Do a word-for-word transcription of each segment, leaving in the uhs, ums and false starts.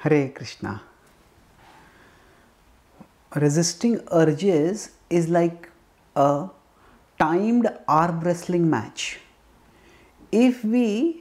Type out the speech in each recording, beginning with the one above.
Hare Krishna. Resisting urges is like a timed arm wrestling match. If we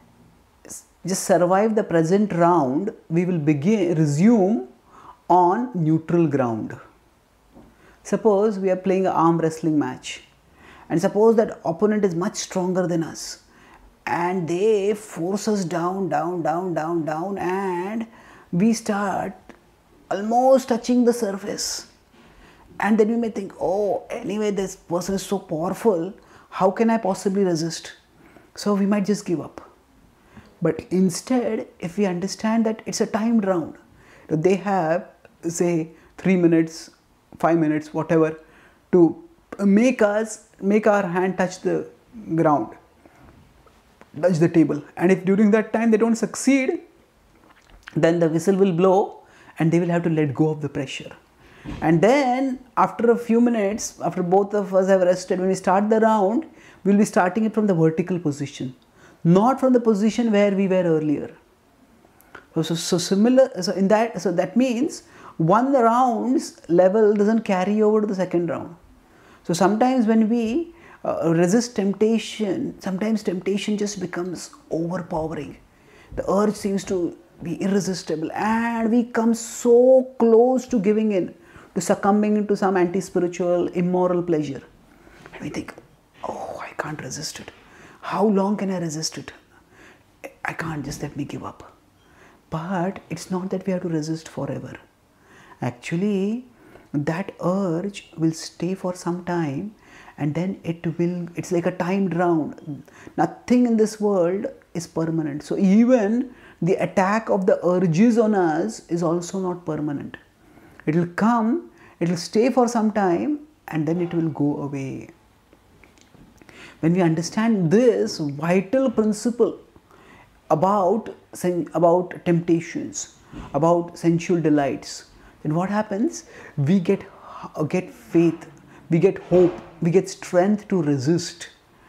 just survive the present round, we will begin resume on neutral ground. Suppose we are playing an arm wrestling match, and suppose that opponent is much stronger than us, and they force us down, down, down, down, down, and we start almost touching the surface. And then we may think, oh, anyway, this person is so powerful, how can I possibly resist? So we might just give up. But instead, if we understand that it's a timed round, they have, say, three minutes, five minutes, whatever, to make us, make our hand touch the ground, touch the table. And if during that time they don't succeed, then the whistle will blow and they will have to let go of the pressure. And then after a few minutes, after both of us have rested, when we start the round, we will be starting it from the vertical position, not from the position where we were earlier. So, so, so similar, so in that, so that means one round's level doesn't carry over to the second round. So sometimes when we uh, resist temptation, sometimes temptation just becomes overpowering. The urge seems to be irresistible and we come so close to giving in, to succumbing into some anti-spiritual, immoral pleasure. And we think, oh, I can't resist it. How long can I resist it? I can't, just let me give up. But it's not that we have to resist forever. Actually, that urge will stay for some time and then it will, it's like a timed round. Nothing in this world is permanent. So even the attack of the urges on us is also not permanent. It will come, it will stay for some time and then it will go away. When we understand this vital principle about, about temptations, about sensual delights, then what happens? We get, get faith, we get hope, we get strength to resist.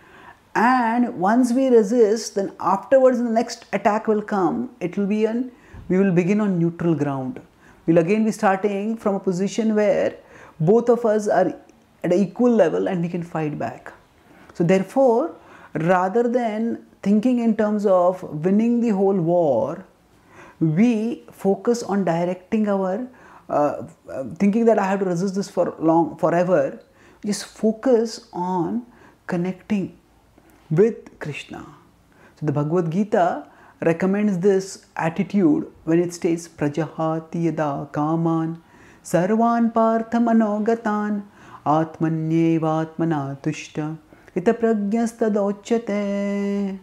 And once we resist, then afterwards the next attack will come. It will be an, we will begin on neutral ground. We'll again be starting from a position where both of us are at an equal level and we can fight back. So therefore, rather than thinking in terms of winning the whole war, we focus on directing our, uh, thinking that I have to resist this for long, forever. Just focus on connecting with Krishna. So the Bhagavad-Gītā recommends this attitude when it states Prajahati yada kaman sarvan partha manogatan atmanyeva atmana tushta ita prajnastadochyate.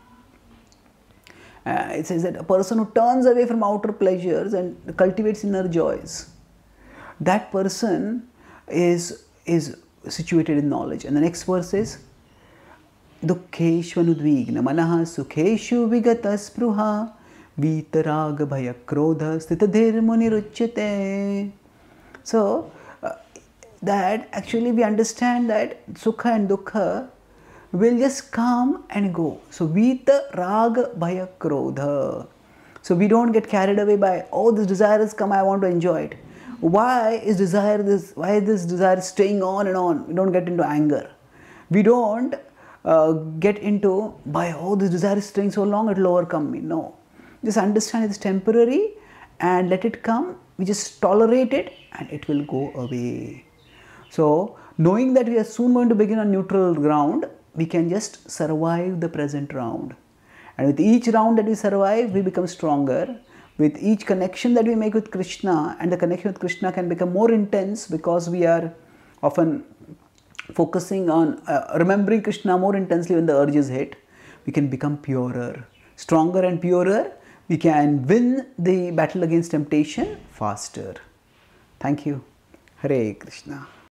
Uh, it says that a person who turns away from outer pleasures and cultivates inner joys, that person is, is situated in knowledge. And the next verse is Dukkeshvanudvigna manaha sukheshu vigata spruha vitaraga bhaya krodha stitadhir muniruchyate. So uh, that actually we understand that sukha and dukkha will just come and go. So vitaraga bhaya krodha. So we don't get carried away by, oh, this desire has come, I want to enjoy it. Why is desire this? Why is this desire staying on and on? We don't get into anger. We don't uh, get into, by oh, this desire is staying so long, it will overcome me. No. Just understand it's temporary and let it come. We just tolerate it and it will go away. So, knowing that we are soon going to begin on neutral ground, we can just survive the present round. And with each round that we survive, we become stronger. With each connection that we make with Krishna, and the connection with Krishna can become more intense because we are often focusing on uh, remembering Krishna more intensely when the urges hit, we can become purer. Stronger and purer, we can win the battle against temptation faster. Thank you. Hare Krishna.